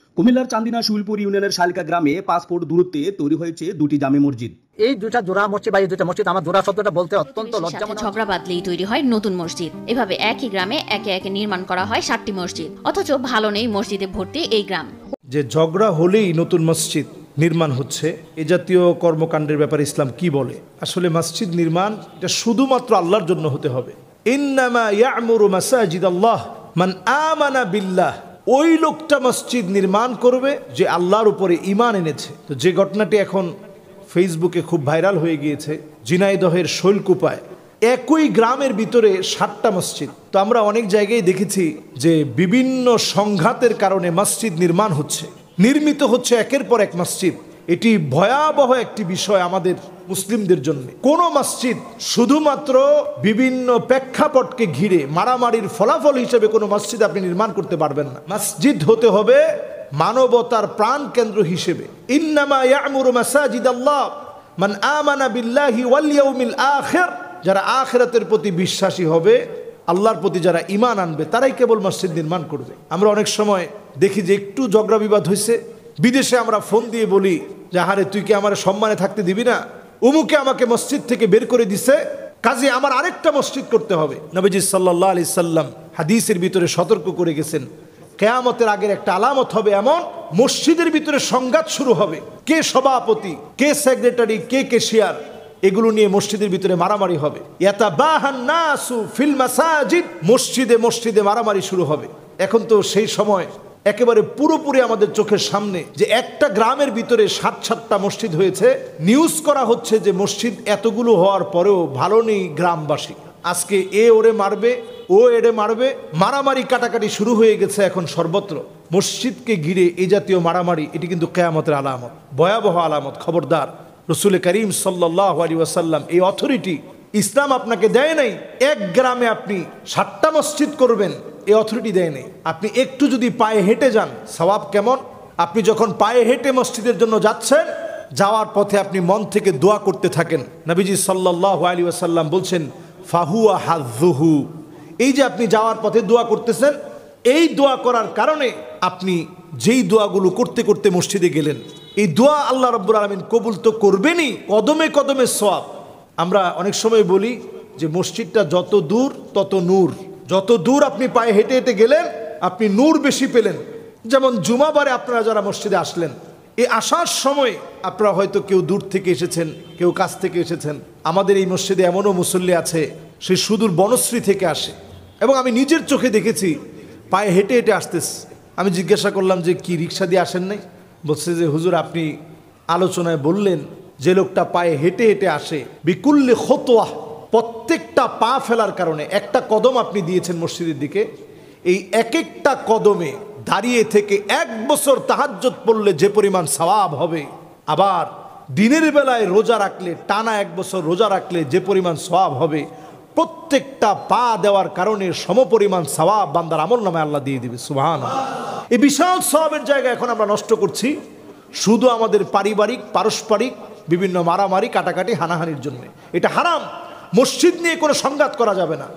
কুমিল্লার চান্দিনা শুইলপুর ইউনিয়নের শালিকা গ্রামে 5 ফুট দূরত্বে তৈরি হয়েছে দুটি জামে মসজিদ। এই দুটা জোড়া মসজিদ বা এই দুটা মসজিদ, আমার জোড়া শব্দটা বলতে অত্যন্ত লজ্জাজনক। ঝগড়া বাদলেই তৈরি হয় নতুন মসজিদ। এভাবে একই গ্রামে একে একে নির্মাণ করা হয় 7টি মসজিদ, অথচ ভালো নেই মসজিদে ভর্তি এই গ্রাম। যে ঝগড়া হলেই নতুন মসজিদ নির্মাণ হচ্ছে, এ জাতীয় কর্মকাণ্ডের ব্যাপারে ইসলাম কি বলে? আসলে মসজিদ নির্মাণ এটা শুধুমাত্র আল্লাহর জন্য হতে হবে। ইন্নামা ইয়া'মুরু মাসাজিদাল্লাহ মান আমানা বিল্লাহ। ওই লোকটা মসজিদ নির্মাণ করবে যে আল্লাহর উপরে ঈমান এনেছে। তো যে ঘটনাটি এখন ফেসবুকে খুব ভাইরাল হয়ে গিয়েছে, ঝিনাইদহের শৈলকুপায় একই গ্রামের ভিতরে 7টা মসজিদ। তো আমরা অনেক জায়গায় দেখেছি যে বিভিন্ন সংঘাতের কারণে মসজিদ নির্মাণ হচ্ছে, নির্মিত হচ্ছে একের পর এক মসজিদ। এটি ভয়াবহ একটি বিষয় আমাদের মুসলিমদের জন্য। কোন মসজিদ শুধুমাত্র বিভিন্ন প্রেক্ষাপটকে ঘিরে মারামারির ফলাফল হিসেবে কোনো মসজিদ আপনি নির্মাণ করতে পারবেন না। মসজিদ হতে হবে মানবতার প্রাণ কেন্দ্র হিসেবে। ইন্নামা ইয়া'মুরু মাসাজিদাল্লাহ মান আমানা বিল্লাহি ওয়াল ইয়াউমিল আখির। যারা আখিরাতের প্রতি বিশ্বাসী হবে, আল্লাহর প্রতি যারা ঈমান আনবে, তারাই কেবল মসজিদ নির্মাণ করবে। আমরা অনেক সময় দেখি যে একটু ঝগড়া বিবাদ হয়েছে, বিদেশে আমরা ফোন দিয়ে বলি যে আহারে তুই কি আমার সম্মানে থাকতে দিবি না, উমুকে আমাকে মসজিদ থেকে বের করে দিছে, কাজে আমার আরেকটা মসজিদ করতে হবে। নবীজি সাল্লাল্লাহু আলাইহি সাল্লাম হাদিসের ভিতরে সতর্ক করে গেছেন, কিয়ামতের আগের একটা আলামত হবে এমন, মসজিদের ভিতরে সংঘাত শুরু হবে। কে সভাপতি, কে সেক্রেটারি, কে ক্যাশিয়ার, এগুলো নিয়ে মসজিদের ভিতরে মারামারি হবে। ইয়াতাবাহান নাসু ফিল মাসাজিদ। মসজিদে মসজিদে মারামারি শুরু হবে। এখন তো সেই সময় একেবারে পুরোপুরি আমাদের চোখের সামনে যে একটা গ্রামের ভিতরে 7টা মসজিদ হয়েছে। নিউজ করা হচ্ছে যে মসজিদ এতগুলো হওয়ার পরেও ভালো নেই গ্রামবাসী। আজকে এ ওরে মারবে, ও এড়ে মারবে, মারামারি কাটাকাটি শুরু হয়ে গেছে এখন সর্বত্র। মসজিদকে ঘিরে এই জাতীয় মারামারি, এটি কিন্তু কিয়ামতের আলামত, ভয়াবহ আলামত। খবরদার। রাসূল করিম সাল্লাল্লাহু আলাইহি ওয়াসাল্লাম এই অথরিটি ইসলাম আপনাকে দেয় নাই এক গ্রামে আপনি 7টা মসজিদ করবেন, এই অথরিটি দেয় নাই। আপনি একটু যদি পায়ে হেঁটে যান, সওয়াব কেমন? আপনি যখন পায়ে হেঁটে মসজিদের জন্য যাচ্ছেন, যাওয়ার পথে আপনি মন থেকে দোয়া করতে থাকেন। নবীজি সাল্লাল্লাহু আলাইহি ওয়াসাল্লাম বলছেন ফাহুয়া হাযুহু। এই যে আপনি যাওয়ার পথে দোয়া করতেছেন, এই দোয়া করার কারণে আপনি যেই দোয়াগুলো করতে করতে মসজিদে গেলেন, এই দোয়া আল্লাহ রাব্বুল আলামিন কবুল তো করবেনই, কদমে কদমে সওয়াব। আমরা অনেক সময় বলি যে মসজিদটা যত দূর তত নূর। যত দূর আপনি পায়ে হেঁটে হেঁটে গেলেন, আপনি নূর বেশি পেলেন। যেমন জুমাবারে আপনারা যারা মসজিদে আসলেন, এই আসার সময় আপনারা হয়তো কেউ দূর থেকে এসেছেন, কেউ কাছ থেকে এসেছেন। আমাদের এই মসজিদে এমনও মুসল্লি আছে, সে সুদূর বনশ্রী থেকে আসে, এবং আমি নিজের চোখে দেখেছি পায়ে হেঁটে হেঁটে আসতেছে। আমি জিজ্ঞাসা করলাম যে কি রিক্সা দিয়ে আসেন নাই? বলছে যে হুজুর আপনি আলোচনায় বললেন যে লোকটা পায়ে হেঁটে হেঁটে আসে, বিকুল্লি খতওয়া, প্রত্যেকটা পা ফেলার কারণে একটা কদম আপনি দিয়েছেন মসজিদের দিকে, এই এক একটা কদমে দাঁড়িয়ে থেকে 1 বছর তাহাজ্জুদ পড়লে যে পরিমাণ সওয়াব হবে, আবার দিনের বেলায় রোজা রাখলে, টানা 1 বছর রোজা রাখলে যে পরিমাণ সওয়াব হবে, প্রত্যেকটা পা দেওয়ার কারণে সমপরিমাণ সওয়াব বান্দার আমলনামায় আল্লাহ দিয়ে দিবে। সুবহানাল্লাহ। এই বিশাল সওয়াবের জায়গা এখন আমরা নষ্ট করছি শুধু আমাদের পারিবারিক পারস্পরিক বিভিন্ন মারামারি কাটাকাটি হানাহানির জন্য। এটা হারাম। মসজিদ নিয়ে কোনো সংঘাত করা যাবে না।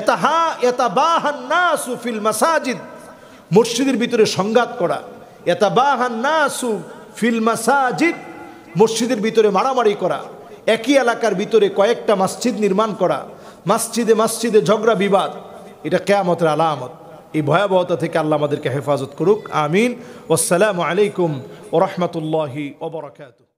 ইয়াতাবাহান নাসু ফিল মাসাজিদ। মসজিদের ভিতরে সংঘাত করা, ইয়াতাবাহান নাসু ফিল মাসাজিদ, মসজিদের ভিতরে মারামারি করা, একই এলাকার ভিতরে কয়েকটা মসজিদ নির্মাণ করা, মসজিদে মসজিদে ঝগড়া বিবাদ, এটা কিয়ামতের আলামত। এই ভয়াবহতা থেকে আল্লাহ আমাদেরকে হেফাজত করুক। আমিন। ওয়াসসালামু আলাইকুম ওয়া রাহমাতুল্লাহি ওয়া বারাকাতুহু।